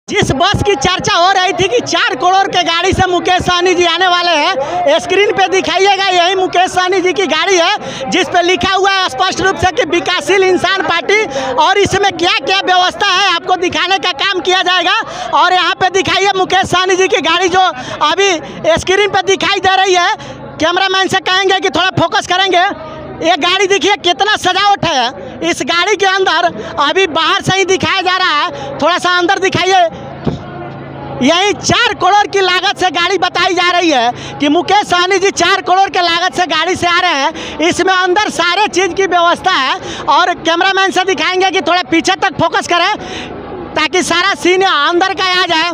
जिस बस की चर्चा हो रही थी कि 4 करोड़ के गाड़ी से मुकेश सहनी जी आने वाले हैं, स्क्रीन पे दिखाइएगा यही मुकेश सहनी जी की गाड़ी है जिस पे लिखा हुआ है स्पष्ट रूप से कि विकासशील इंसान पार्टी। और इसमें क्या क्या व्यवस्था है आपको दिखाने का काम किया जाएगा। और यहाँ पे दिखाइए मुकेश सहनी जी की गाड़ी जो अभी स्क्रीन पे दिखाई दे रही है। कैमरामैन से कहेंगे कि थोड़ा फोकस करेंगे। ये गाड़ी देखिए कितना सजावट है इस गाड़ी के अंदर, अभी बाहर से ही दिखाया जा रहा है, थोड़ा सा अंदर दिखाइए। यही 4 करोड़ की लागत से गाड़ी बताई जा रही है कि मुकेश सहनी जी 4 करोड़ के लागत से गाड़ी से आ रहे हैं। इसमें अंदर सारे चीज़ की व्यवस्था है। और कैमरामैन से दिखाएंगे कि थोड़ा पीछे तक फोकस करें ताकि सारा सीन अंदर का आ जाए।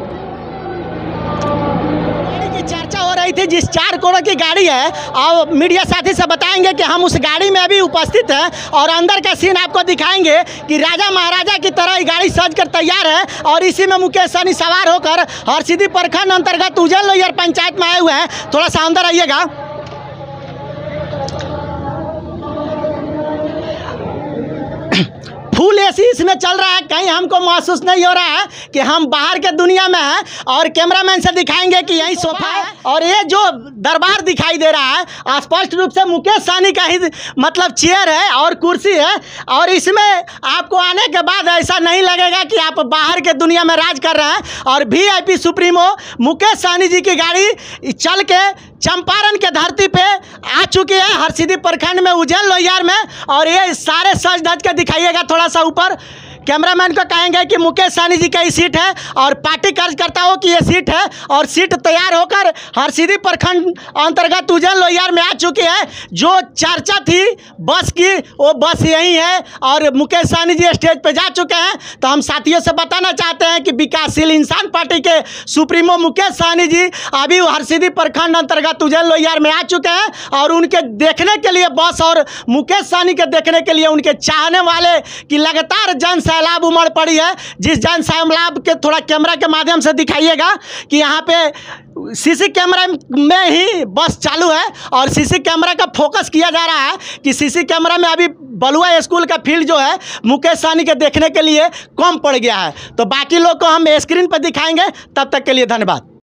चर्चा हो रही थी जिस 4 करोड़ की गाड़ी है, और मीडिया साथी से बताएंगे कि हम उस गाड़ी में अभी उपस्थित हैं और अंदर का सीन आपको दिखाएंगे कि राजा महाराजा की तरह गाड़ी सज कर तैयार है। और इसी में मुकेश सहनी सवार होकर हरसिद्धि प्रखंड अंतर्गत उज्जैन लोहिया पंचायत में आए हुए हैं। थोड़ा सा अंदर आइएगा। फुल एसी इसमें चल रहा है, कहीं हमको महसूस नहीं हो रहा है कि हम बाहर के दुनिया में हैं। और कैमरामैन से दिखाएंगे कि यही सोफा है और ये जो दरबार दिखाई दे रहा है स्पष्ट रूप से मुकेश सहनी का ही मतलब चेयर है और कुर्सी है। और इसमें आपको आने के बाद ऐसा नहीं लगेगा कि आप बाहर के दुनिया में राज कर रहे हैं। और वीआईपी सुप्रीमो मुकेश सहनी जी की गाड़ी चल के चंपारण के धरती पे आ चुकी है, हरसिद्धि प्रखंड में उज्जैन लोहिया में। और ये सारे सज धज के दिखाइएगा। थोड़ा सा ऊपर कैमरामैन को कहेंगे कि मुकेश सहनी जी का ही सीट है और पार्टी कार्यकर्ताओं की ये सीट है। और सीट तैयार होकर हरसिद्धि प्रखंड अंतर्गत उज्जैन लोहिया में आ चुकी है। जो चर्चा थी बस की वो बस यही है और मुकेश सहनी जी स्टेज पे जा चुके हैं। तो हम साथियों से बताना चाहते हैं कि विकासशील इंसान पार्टी के सुप्रीमो मुकेश सहनी जी अभी हरसिद्धि प्रखंड अंतर्गत उज्जैन लोहिया में आ चुके हैं। और उनके देखने के लिए बस और मुकेश सहनी के देखने के लिए उनके चाहने वाले की लगातार जन सैलाब उमड़ पड़ी है। जिस जन सैलाब के थोड़ा कैमरा के माध्यम से दिखाइएगा कि यहाँ पे सीसी कैमरा में ही बस चालू है और सीसी कैमरा का फोकस किया जा रहा है कि सीसी कैमरा में अभी बलुआ स्कूल का फील्ड जो है मुकेश सहनी के देखने के लिए कम पड़ गया है। तो बाकी लोग को हम स्क्रीन पर दिखाएंगे। तब तक के लिए धन्यवाद।